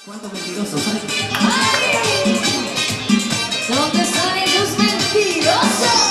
¿Cuántos mentirosos hay? ¡Ay! ¿Dónde están esos mentirosos?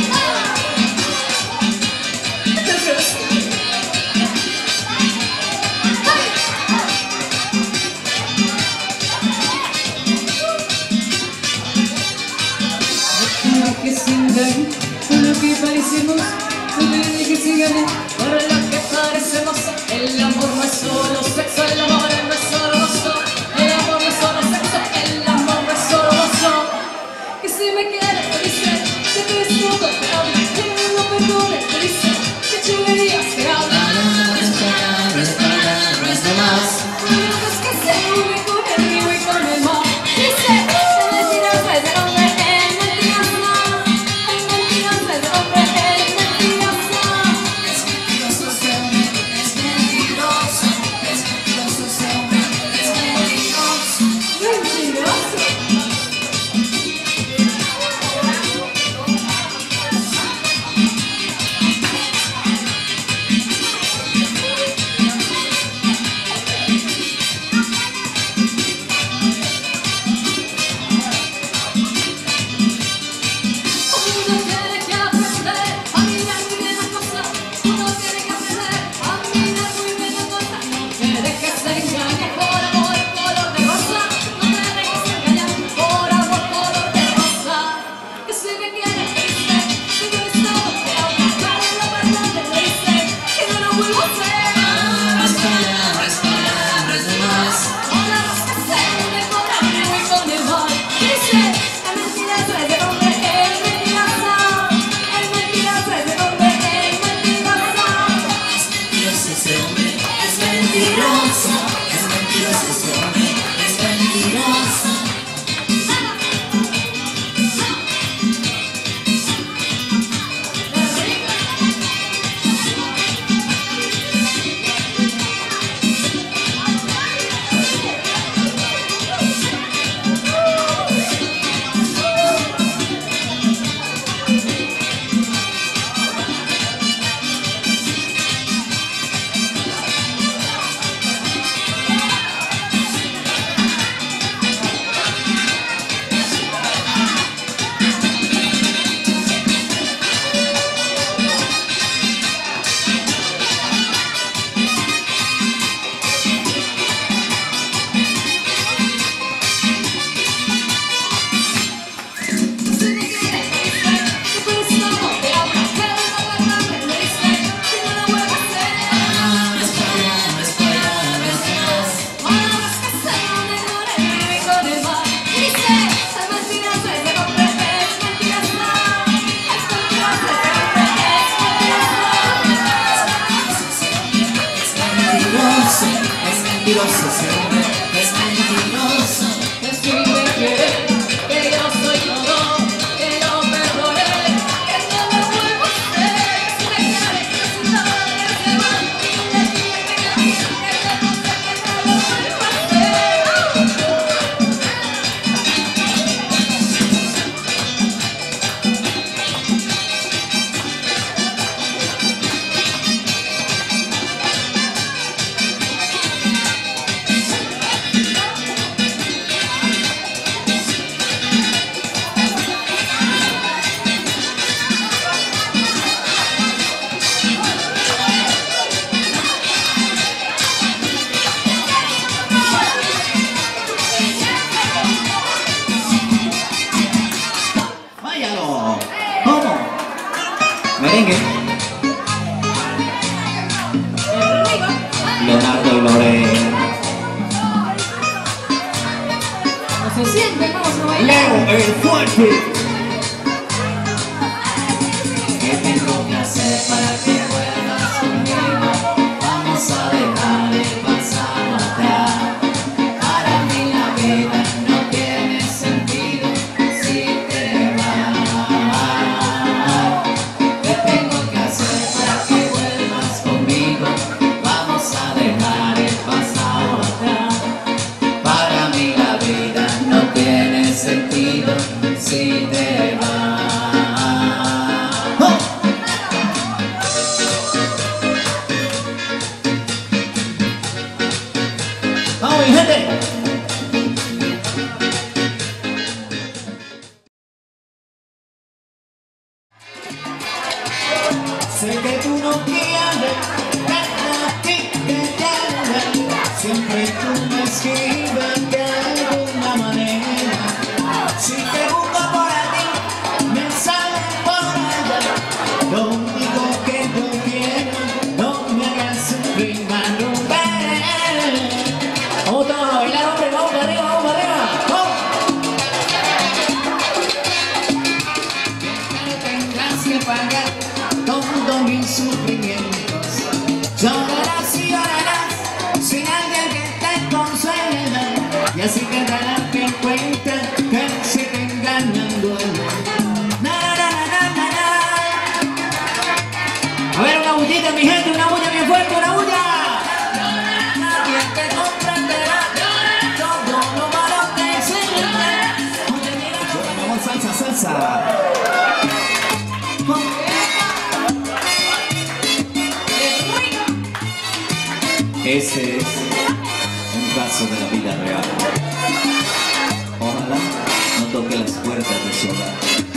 Que se engañen con lo que parecemos, no me que se engañen por lo que parecemos. El amor no es solo sexo, el amor no es solo gozo. El amor no es solo sexo, el amor no es solo gozo. Que si me quieres te dice que tú eres todo, te habla, que no lo perdone, te dice que chulerías te habla. Palabras no más. Palabras que se unen con el río y con el mar. Dice, el mentiroso es el hombre, el mentiroso. El mentiroso es el hombre, el mentiroso. Es mentiroso ese hombre, es mentiroso. Es mentiroso ese hombre, es mentiroso. Mentiroso. Palabras no más. Mentiroso ese hombre, es mentiroso. Es mentiroso ese hombre, es mentiroso. Es mentiroso ese hombre, es mentiroso. Que si me quiere, que yo soy todo, que yo perdoné, que no lo vuelvo a hacer. Que si me quiere, que si no me se va, y le pide que no lo vuelvo a hacer. ¡Váyalo! ¿Cómo? Merengue. Leonardo y Lorena. No se siente, vamos a bailar. Leo el fuerte. ¿Qué tengo que hacer para que vuelvas conmigo? Vamos a dejar el pasado atrás. Para mí la vida no tiene sentido si te vas. ¿Qué tengo que hacer para que vuelvas conmigo? Vamos a dejar el pasado atrás. Para mí la vida no tiene sentido si te sé que tú no quieres que a ti te llamen. Siempre tú me escribes de alguna manera. Si te busco por aquí, me sale por allá. Lo único que yo quiero, no me hagas sufrir más, Rubén. Vamos todos a bailar, hombre, vamos para arriba, vamos para arriba. ¡Vamos! Que tendrás que pagar todos mis sufrimientos. Llorarás y llorarás sin alguien que te consuele. Y así te darás cuenta que se te engañan duele. A ver, una bullita, mi gente, una bulla bien fuerte, una bulla. Nadie te comprenderá todo lo malo que hiciste. Oye, mira, vamos salsa, salsa. Ese es un caso de la vida real. Ojalá no toque las puertas de su hogar.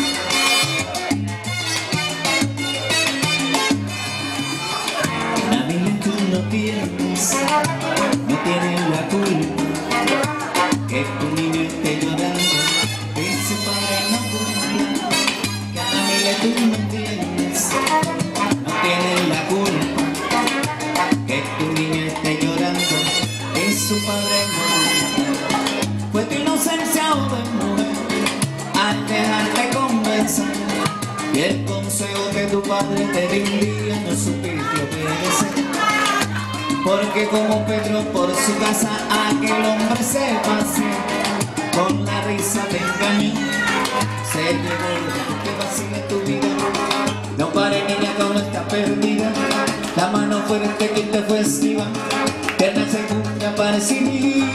Nadie tú no tienes la culpa que tu niño esté llorando, que su padre no cumpla. Nadie tú no tienes la culpa que tu niño esté llorando, que su padre no. Fue tu inocencia o de mujer al dejarte conversar, y el consejo que tu padre te dio un día no supiste obedecer. Porque como Pedro por su casa aquel hombre se pasea, con la risa te engañó, se llevó lo que vacía tu vida. No pare niña que aún está perdida, la mano fuerte que te fue esquiva, que en la segunda aparecí.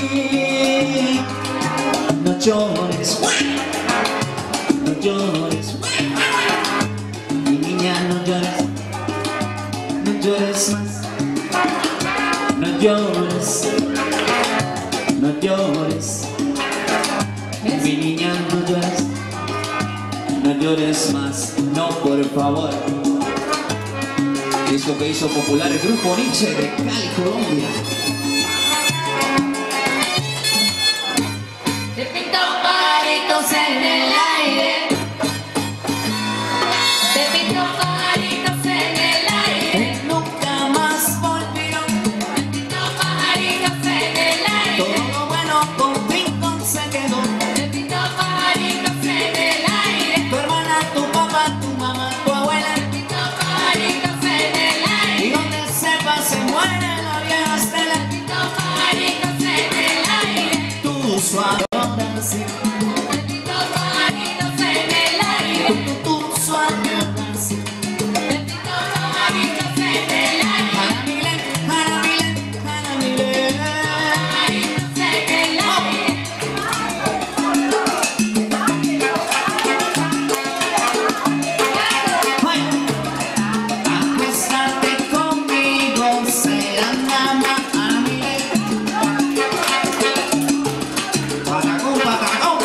No llores, no llores, mi niña no llores, no llores más, no llores, no llores, mi niña no llores, no llores más, no por favor. Disco que hizo popular el grupo Nietzsche de Cali, Colombia. Te pinto pajaritos en el aire. Te pinto pajaritos en el aire. Nunca más volvieron. Te pinto pajaritos en el aire. Todo lo bueno con rincón se quedó. Te pinto pajaritos en el aire. Tu hermana, tu papá, tu mamá, tu abuela. Te pinto pajaritos en el aire. Y donde sepa se muere la vieja estela. Te pinto pajaritos en el aire. Tu suave adoración. Te pinto pajaritos en el aire. Tu suave adoración. Te pinto pajaritos en el aire. Jaramile, jaramile, jaramile. Pajaritos en el aire. Acuéstate conmigo, será nada jaramile. Patacón, patacón.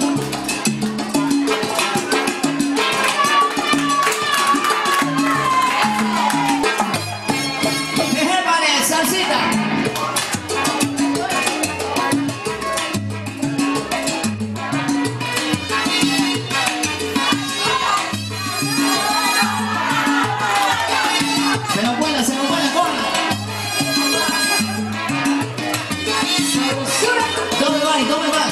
Deje para salsita. Se nos vuela la cola. Tome va, tome va.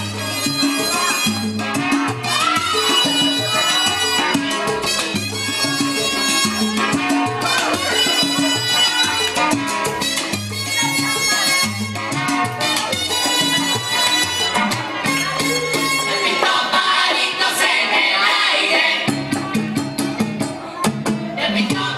Te pinto pajaritos en el aire. Te pinto